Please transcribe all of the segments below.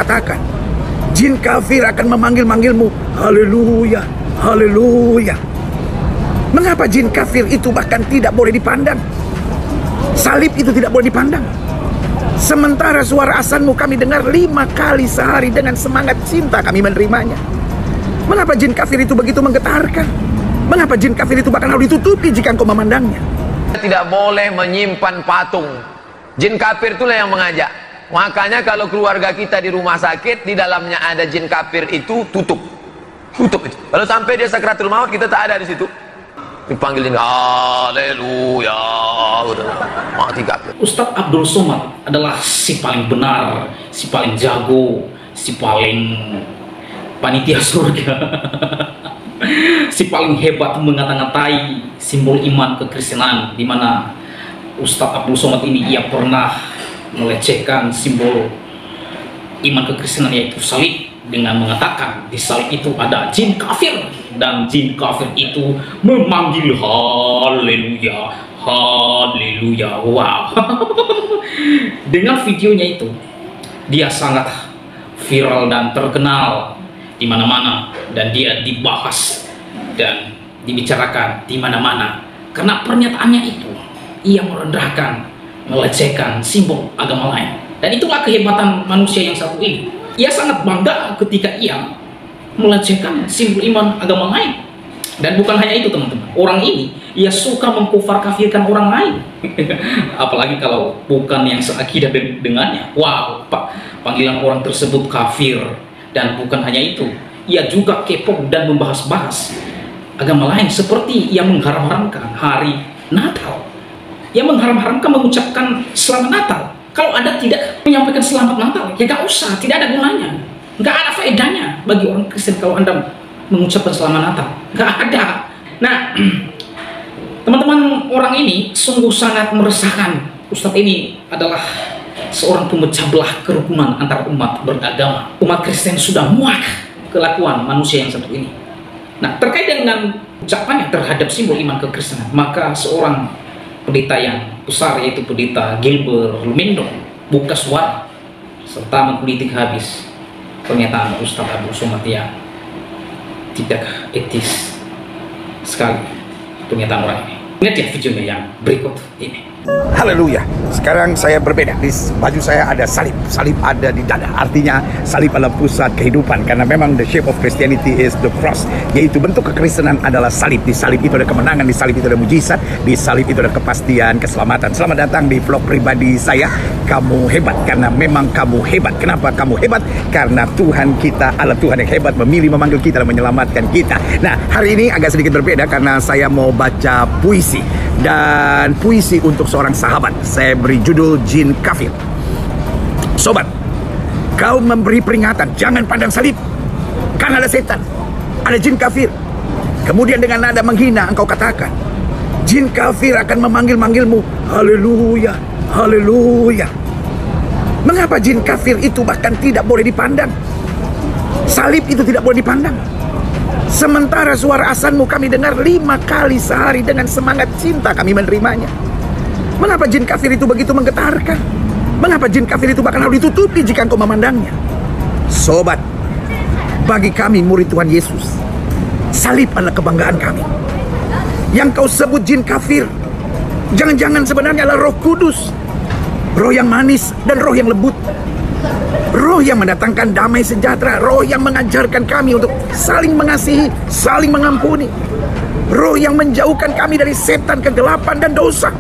katakan, jin kafir akan memanggil-manggilmu. Haleluya, haleluya. Mengapa jin kafir itu bahkan tidak boleh dipandang? Salib itu tidak boleh dipandang. Sementara suara azanmu kami dengar 5 kali sehari dengan semangat cinta kami menerimanya. Mengapa jin kafir itu begitu menggetarkan? Mengapa jin kafir itu bahkan harus ditutupi jika engkau memandangnya? Tidak boleh menyimpan patung. Jin kafir itulah yang mengajak. Makanya kalau keluarga kita di rumah sakit, di dalamnya ada jin kafir itu, tutup itu. Kalau sampai dia sakratul maut, kita tak ada di situ. Dipanggilin haleluya, mati kafir. Ustadz Abdul Somad adalah si paling benar, si paling jago, si paling panitia surga, si paling hebat mengata-ngatai simbol iman kekristenan, di mana Ustadz Abdul Somad ini ia pernah melecehkan simbol iman kekristenan yaitu salib dengan mengatakan di salib itu ada jin kafir, dan jin kafir itu memanggil haleluya, haleluya. Wow. Dengan videonya itu dia sangat viral dan terkenal di mana-mana, dan dia dibahas dan dibicarakan di mana-mana karena pernyataannya itu ia merendahkan, melecehkan simbol agama lain. Dan itulah kehebatan manusia yang satu ini. Ia sangat bangga ketika ia melecehkan simbol iman agama lain. Dan bukan hanya itu teman-teman, orang ini ia suka mengkufar kafirkan orang lain. Apalagi kalau bukan yang seakidah dengannya. Wow, Pak, panggilan orang tersebut kafir. Dan bukan hanya itu, ia juga kepo dan membahas-bahas agama lain, seperti ia mengharam-haramkan hari Natal. Ia mengharam-haramkan mengucapkan selamat Natal. Kalau Anda tidak menyampaikan selamat Natal, ya gak usah, tidak ada gunanya. Gak ada faedahnya bagi orang Kristen kalau Anda mengucapkan selamat Natal. Gak ada. Nah, teman-teman, orang ini sungguh sangat meresahkan. Ustadz ini adalah seorang pemecah belah kerukunan antar umat beragama. Umat Kristen sudah muak kelakuan manusia yang satu ini. Nah, terkait dengan ucapannya terhadap simbol iman kekristenan, maka seorang pendeta yang besar yaitu pendeta Gilbert Lumendo buka suara serta mengkritik habis pernyataan Ustadz Abdul Somad yang tidak etis sekali pernyataan orang ini. Lihat ya videonya yang berikut ini. Haleluya. Sekarang saya berbeda. Di baju saya ada salib. Salib ada di dada. Artinya salib adalah pusat kehidupan. Karena memang the shape of Christianity is the cross. Yaitu bentuk kekristenan adalah salib. Di salib itu ada kemenangan. Di salib itu ada mujizat. Di salib itu ada kepastian, keselamatan. Selamat datang di vlog pribadi saya. Kamu hebat. Karena memang kamu hebat. Kenapa kamu hebat? Karena Tuhan kita adalah Tuhan yang hebat. Memilih, memanggil kita, dan menyelamatkan kita. Nah, hari ini agak sedikit berbeda. Karena saya mau baca puisi. Dan puisi untuk seorang sahabat. Saya beri judul Jin Kafir. Sobat, kau memberi peringatan, jangan pandang salib, karena ada setan, ada jin kafir. Kemudian dengan nada menghina engkau katakan, jin kafir akan memanggil-manggilmu. Haleluya, haleluya. Mengapa jin kafir itu bahkan tidak boleh dipandang? Salib itu tidak boleh dipandang. Sementara suara azanmu kami dengar 5 kali sehari dengan semangat cinta kami menerimanya. Mengapa jin kafir itu begitu menggetarkan? Mengapa jin kafir itu bahkan harus ditutupi jika engkau memandangnya? Sobat, bagi kami murid Tuhan Yesus, salib adalah kebanggaan kami. Yang kau sebut jin kafir, jangan-jangan sebenarnya adalah Roh Kudus, roh yang manis dan roh yang lembut, roh yang mendatangkan damai sejahtera, roh yang mengajarkan kami untuk saling mengasihi, saling mengampuni, roh yang menjauhkan kami dari setan, kegelapan, dan dosa,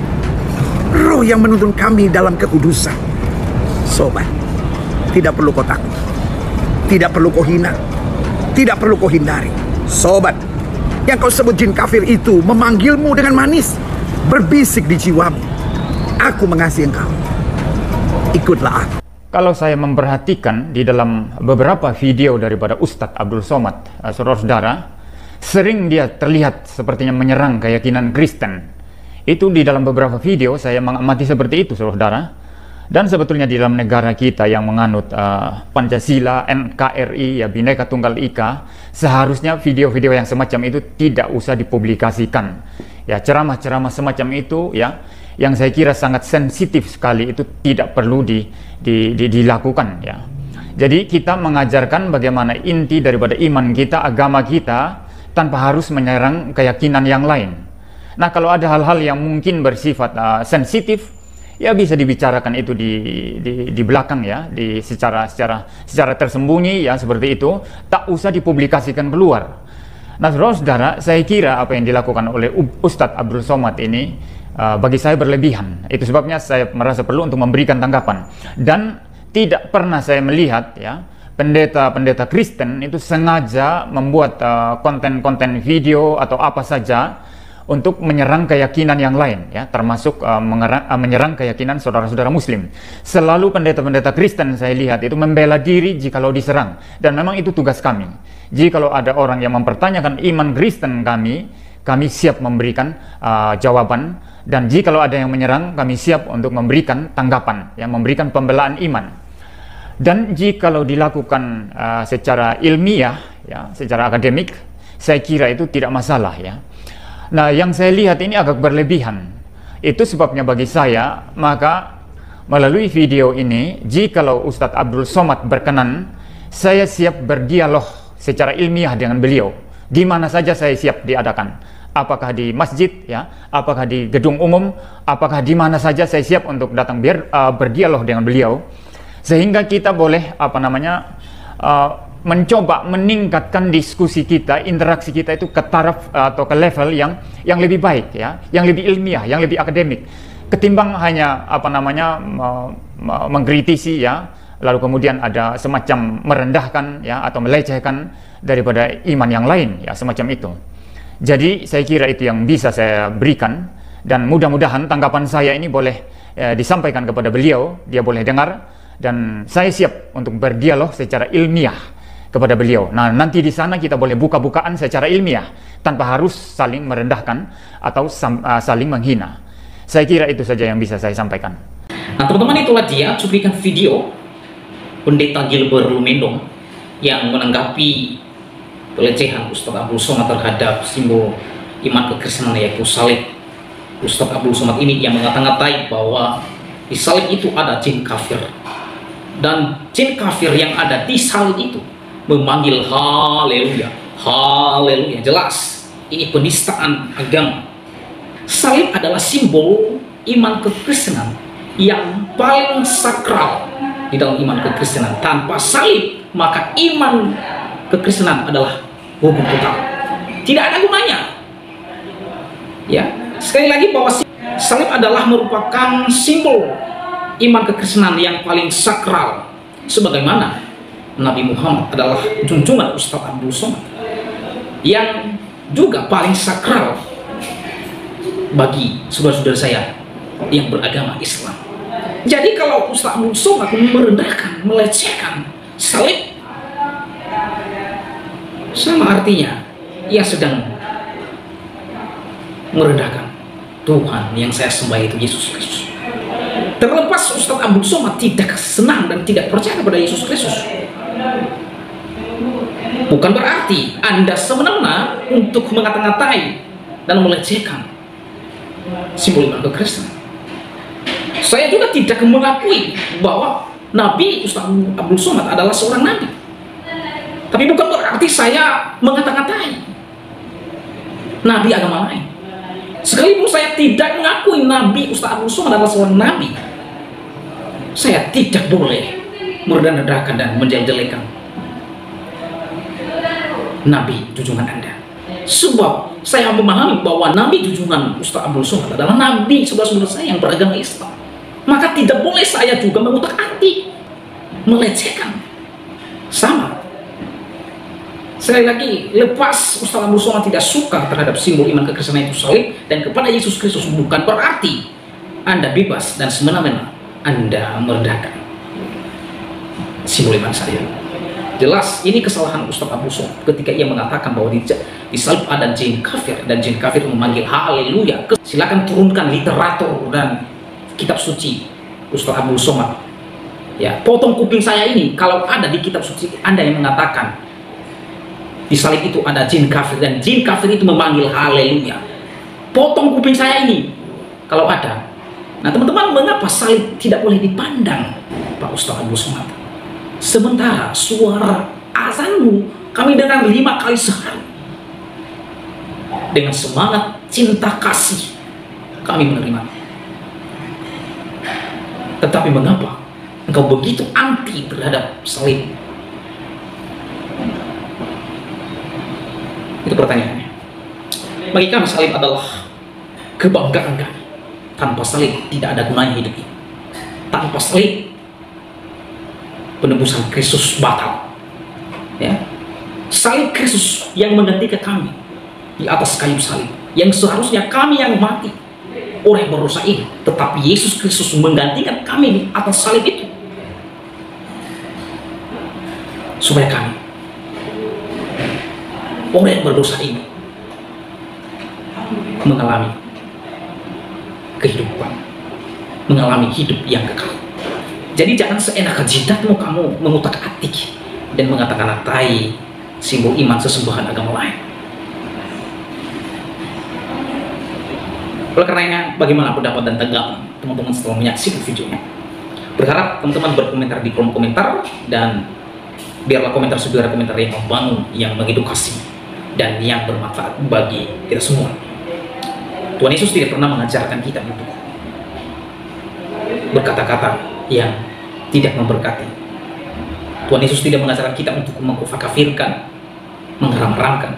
roh yang menuntun kami dalam kekudusan. Sobat, tidak perlu kau takut, tidak perlu kau hina, tidak perlu kau hindari. Sobat, yang kau sebut jin kafir itu memanggilmu dengan manis, berbisik di jiwamu, aku mengasihi engkau, ikutlah aku. Kalau saya memperhatikan di dalam beberapa video daripada Ustadz Abdul Somad, saudara-saudara, sering dia terlihat sepertinya menyerang keyakinan Kristen. Itu di dalam beberapa video saya mengamati seperti itu, saudara. Dan sebetulnya di dalam negara kita yang menganut Pancasila, NKRI, ya Bhinneka Tunggal Ika, seharusnya video-video yang semacam itu tidak usah dipublikasikan. Ya, ceramah-ceramah semacam itu, ya, yang saya kira sangat sensitif sekali, itu tidak perlu dilakukan, ya. Jadi kita mengajarkan bagaimana inti daripada iman kita, agama kita, tanpa harus menyerang keyakinan yang lain. Nah, kalau ada hal-hal yang mungkin bersifat sensitif, ya bisa dibicarakan itu di belakang ya, secara tersembunyi ya, seperti itu, tak usah dipublikasikan keluar. Nah, saudara-saudara, saya kira apa yang dilakukan oleh Ustadz Abdul Somad ini bagi saya berlebihan. Itu sebabnya saya merasa perlu untuk memberikan tanggapan. Dan tidak pernah saya melihat ya pendeta-pendeta Kristen itu sengaja membuat konten-konten video atau apa saja untuk menyerang keyakinan yang lain ya, termasuk menyerang keyakinan saudara-saudara Muslim. Selalu pendeta-pendeta Kristen saya lihat itu membela diri jikalau diserang, dan memang itu tugas kami. Jikalau ada orang yang mempertanyakan iman Kristen kami siap memberikan jawaban, dan jikalau ada yang menyerang, kami siap untuk memberikan tanggapan, yang memberikan pembelaan iman. Dan jikalau dilakukan secara ilmiah, ya, secara akademik, saya kira itu tidak masalah ya. Nah, yang saya lihat ini agak berlebihan. Itu sebabnya bagi saya, maka melalui video ini, jikalau Ustadz Abdul Somad berkenan, saya siap berdialog secara ilmiah dengan beliau. Di mana saja saya siap diadakan. Apakah di masjid, ya, apakah di gedung umum, apakah di mana saja saya siap untuk datang berdialog dengan beliau. Sehingga kita boleh mencoba meningkatkan diskusi kita, interaksi kita itu ke taraf atau ke level yang lebih baik ya, yang lebih ilmiah, yang lebih akademik, ketimbang hanya mengkritisi ya, lalu kemudian ada semacam merendahkan ya atau melecehkan daripada iman yang lain ya, semacam itu. Jadi saya kira itu yang bisa saya berikan, dan mudah-mudahan tanggapan saya ini boleh disampaikan kepada beliau, dia boleh dengar. Dan saya siap untuk berdialog secara ilmiah kepada beliau. Nah, nanti di sana kita boleh buka-bukaan secara ilmiah tanpa harus saling merendahkan atau saling menghina. Saya kira itu saja yang bisa saya sampaikan. Nah, teman-teman, itulah dia cuplikan video Pendeta Gilbert Lumendong yang menanggapi pelecehan Ustadz Abdul Somad terhadap simbol iman kekristenan yaitu salib. Ustadz Abdul Somad ini yang mengata-ngatai bahwa di salib itu ada jin kafir. Dan jin kafir yang ada di salib itu memanggil haleluya, haleluya. Jelas ini penistaan agama. Salib adalah simbol iman kekristenan yang paling sakral di dalam iman kekristenan. Tanpa salib maka iman kekristenan adalah hukum total, tidak ada gunanya ya. Sekali lagi bahwa salib adalah merupakan simbol iman kekristenan yang paling sakral, sebagaimana Nabi Muhammad adalah junjungan Ustadz Abdul Somad yang juga paling sakral bagi saudara-saudara saya yang beragama Islam. Jadi kalau Ustadz Abdul Somad merendahkan, melecehkan salib, sama artinya ia sedang merendahkan Tuhan yang saya sembah, itu Yesus Kristus. Terlepas Ustadz Abdul Somad tidak senang dan tidak percaya kepada Yesus Kristus, bukan berarti Anda semena-mena untuk mengata-ngatai dan melecehkan simbol iman kekristenan. Saya juga tidak mengakui bahwa Nabi Ustadz Abdul Somad adalah seorang nabi, tapi bukan berarti saya mengata-ngatai nabi agama lain. Sekalipun saya tidak mengakui Nabi Ustadz Abdul Somad adalah seorang nabi, saya tidak boleh merendah-rendahkan dan menjelek-jelekan nabi junjungan Anda. Sebab saya memahami bahwa nabi junjungan Ustadz Abdul Somad adalah nabi saudara-saudara saya yang beragama Islam. Maka tidak boleh saya juga mengutak-atik, melecehkan. Sama. Sekali lagi, lepas Ustadz Abdul Somad tidak suka terhadap simbol iman kekristenan itu salib dan kepada Yesus Kristus, bukan berarti Anda bebas dan semena-mena Anda merendahkan simbol iman saya. Jelas ini kesalahan Ustadz Abdul Somad ketika ia mengatakan bahwa di salib ada jin kafir dan jin kafir memanggil haleluya. Silakan turunkan literatur dan kitab suci Ustadz Abdul Somad. Ya, potong kuping saya ini kalau ada di kitab suci Anda yang mengatakan di salib itu ada jin kafir dan jin kafir itu memanggil haleluya. Potong kuping saya ini kalau ada. Nah teman-teman, mengapa salib tidak boleh dipandang Pak Ustadz Abdul Somad? Sementara suara azanmu kami dengar 5 kali sehari. Dengan semangat cinta kasih kami menerima. Tetapi mengapa engkau begitu anti terhadap salib? Itu pertanyaannya. Bagi kami salib adalah kebanggaan kami. Tanpa salib tidak ada gunanya hidup ini. Tanpa salib penebusan Kristus batal. Ya. Salib Kristus yang menggantikan kami di atas kayu salib, yang seharusnya kami yang mati oleh berdosa ini, tetapi Yesus Kristus menggantikan kami di atas salib itu supaya kami oleh berdosa ini mengalami kehidupan, mengalami hidup yang kekal. Jadi jangan seenak jidatmu kamu mengutak-atik dan mengatakan-atai simbol iman sesembahan agama lain. Oleh karenanya, bagaimana pendapat dan tanggapan teman-teman setelah menyaksikan videonya? Berharap teman-teman berkomentar di kolom komentar, dan biarlah komentar saudara komentar yang membangun, yang mengedukasi, dan yang bermanfaat bagi kita semua. Tuhan Yesus tidak pernah mengajarkan kita untuk berkata-kata yang tidak memberkati. Tuhan Yesus tidak mengajarkan kita untuk mengkafirkan, mengharam-haramkan,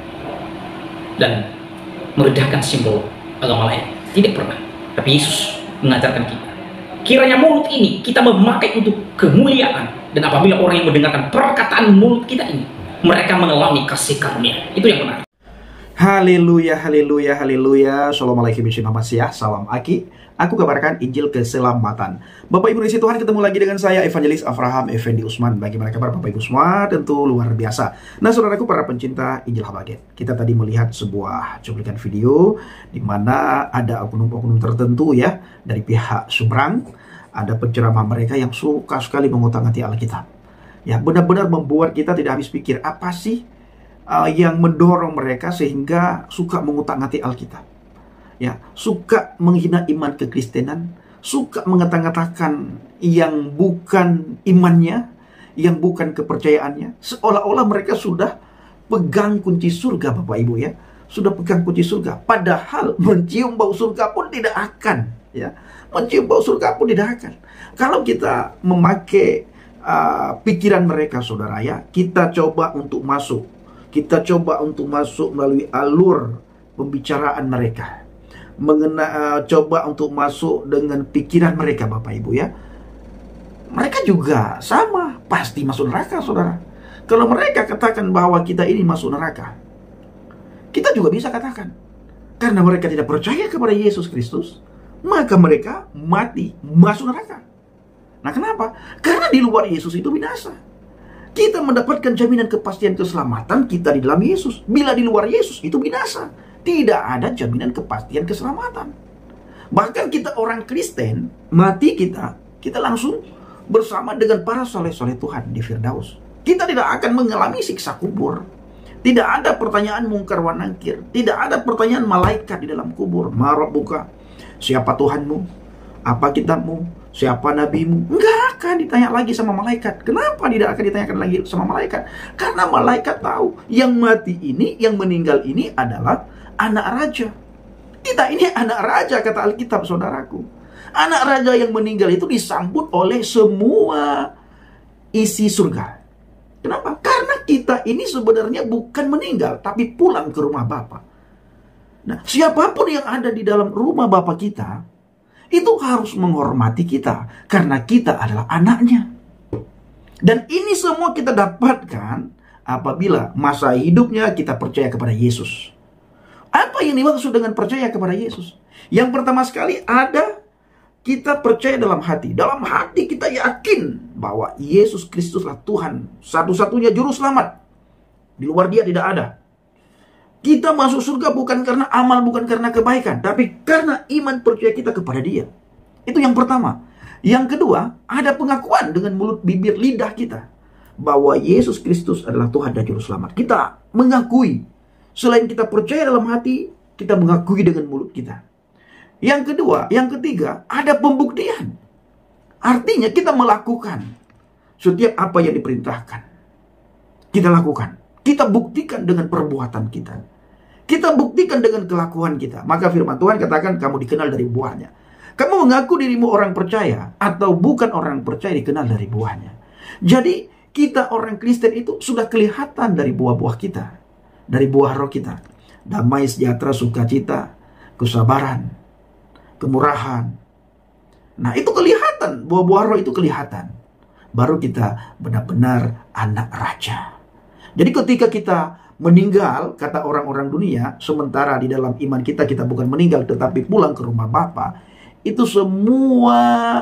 dan meredahkan simbol agama lain. Tidak pernah. Tapi Yesus mengajarkan kita, kiranya mulut ini kita memakai untuk kemuliaan, dan apabila orang yang mendengarkan perkataan mulut kita ini, mereka mengalami kasih karunia. Itu yang benar. Haleluya, haleluya, haleluya. Assalamualaikum warahmatullahi wabarakatuh. Salam Aki. Aku kabarkan Injil keselamatan. Bapak Ibu di Tuhan, ketemu lagi dengan saya Evangelis Avraham Effendi Usman. Bagaimana kabar Bapak Ibu semua? Tentu luar biasa. Nah, saudaraku para pencinta Injil Habaget, kita tadi melihat sebuah cuplikan video di mana ada oknum-oknum tertentu ya dari pihak seberang, ada penceramah mereka yang suka sekali mengotak-atik Alkitab. Ya, benar-benar membuat kita tidak habis pikir apa sih yang mendorong mereka sehingga suka mengutak-ngatik Alkitab. Ya, suka menghina iman kekristenan, suka mengata-ngatakan yang bukan imannya, yang bukan kepercayaannya, seolah-olah mereka sudah pegang kunci surga, Bapak Ibu ya. Sudah pegang kunci surga, padahal mencium bau surga pun tidak akan, ya. Mencium bau surga pun tidak akan. Kalau kita memakai pikiran mereka, saudara ya, kita coba untuk masuk. Kita coba untuk masuk melalui alur pembicaraan mereka. Coba untuk masuk dengan pikiran mereka, Bapak Ibu ya. Mereka juga sama, pasti masuk neraka, saudara. Kalau mereka katakan bahwa kita ini masuk neraka, kita juga bisa katakan. Karena mereka tidak percaya kepada Yesus Kristus, maka mereka mati, masuk neraka. Nah, kenapa? Karena di luar Yesus itu binasa. Kita mendapatkan jaminan kepastian keselamatan kita di dalam Yesus. Bila di luar Yesus itu binasa. Tidak ada jaminan kepastian keselamatan. Bahkan kita orang Kristen, mati kita langsung bersama dengan para soleh-soleh Tuhan di Firdaus. Kita tidak akan mengalami siksa kubur. Tidak ada pertanyaan mungkar wa nakir. Tidak ada pertanyaan malaikat di dalam kubur. Ma rabbuka? Siapa Tuhanmu? Apa kitabmu? Siapa nabimu? Enggak akan ditanya lagi sama malaikat. Kenapa tidak akan ditanyakan lagi sama malaikat? Karena malaikat tahu yang mati ini, yang meninggal ini adalah anak raja. Kita ini anak raja, kata Alkitab, saudaraku. Anak raja yang meninggal itu disambut oleh semua isi surga. Kenapa? Karena kita ini sebenarnya bukan meninggal, tapi pulang ke rumah Bapa. Nah, siapapun yang ada di dalam rumah Bapa kita, itu harus menghormati kita, karena kita adalah anaknya. Dan ini semua kita dapatkan apabila masa hidupnya kita percaya kepada Yesus. Apa yang dimaksud dengan percaya kepada Yesus? Yang pertama sekali ada kita percaya dalam hati. Dalam hati kita yakin bahwa Yesus Kristuslah Tuhan, satu-satunya juru selamat. Di luar Dia tidak ada. Kita masuk surga bukan karena amal, bukan karena kebaikan, tapi karena iman percaya kita kepada Dia. Itu yang pertama. Yang kedua, ada pengakuan dengan mulut, bibir, lidah kita bahwa Yesus Kristus adalah Tuhan dan juru selamat. Kita mengakui. Selain kita percaya dalam hati, kita mengakui dengan mulut kita. Yang kedua, yang ketiga, ada pembuktian. Artinya kita melakukan. Setiap apa yang diperintahkan, kita lakukan. Kita buktikan dengan perbuatan kita. Kita buktikan dengan kelakuan kita. Maka firman Tuhan katakan, kamu dikenal dari buahnya. Kamu mengaku dirimu orang percaya atau bukan orang percaya, dikenal dari buahnya. Jadi kita orang Kristen itu sudah kelihatan dari buah-buah kita, dari buah roh kita. Damai, sejahtera, sukacita, kesabaran, kemurahan. Nah, itu kelihatan, buah-buah roh itu kelihatan. Baru kita benar-benar anak raja. Jadi ketika kita meninggal, kata orang-orang dunia, sementara di dalam iman kita, kita bukan meninggal tetapi pulang ke rumah Bapa, itu semua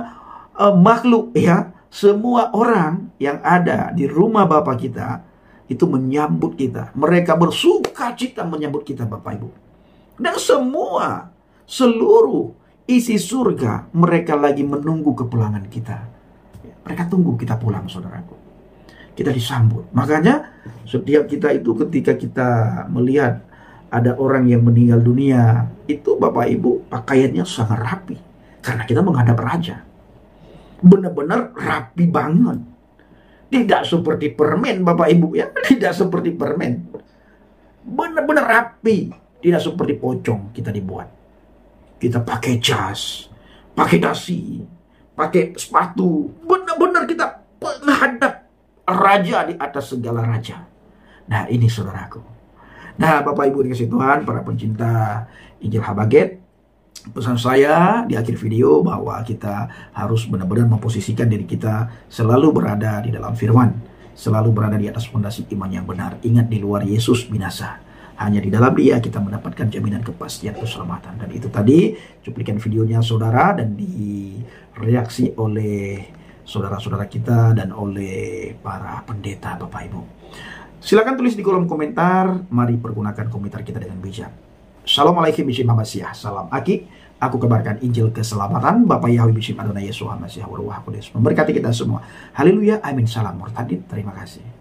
makhluk ya, semua orang yang ada di rumah Bapa kita itu menyambut kita. Mereka bersuka cita menyambut kita, Bapak Ibu. Dan semua, seluruh isi surga, mereka lagi menunggu kepulangan kita. Mereka tunggu kita pulang, saudaraku. Kita disambut. Makanya setiap kita itu ketika kita melihat ada orang yang meninggal dunia, itu Bapak Ibu pakaiannya sangat rapi. Karena kita menghadap raja. Benar-benar rapi banget. Tidak seperti permen, Bapak Ibu ya. Tidak seperti permen. Benar-benar rapi. Tidak seperti pocong kita dibuat. Kita pakai jas, pakai dasi, pakai sepatu. Benar-benar kita menghadap raja di atas segala raja. Nah, ini saudaraku. Nah, Bapak Ibu dikasih Tuhan, para pencinta Injil Habaget, pesan saya di akhir video bahwa kita harus benar-benar memposisikan diri kita selalu berada di dalam firman, selalu berada di atas fondasi iman yang benar. Ingat, di luar Yesus binasa. Hanya di dalam Dia kita mendapatkan jaminan kepastian keselamatan. Dan itu tadi cuplikan videonya saudara, dan direaksi oleh saudara-saudara kita dan oleh para pendeta, Bapak Ibu. Silakan tulis di kolom komentar. Mari pergunakan komentar kita dengan bijak. Assalamualaikum bishim Hamasiah. Salam Aki. Aku kabarkan Injil keselamatan. Bapak Yahweh bishim Adonai Yesus Hamasiah Waruah Kudus memberkati kita semua. Haleluya. Amin. Salam murtadin. Terima kasih.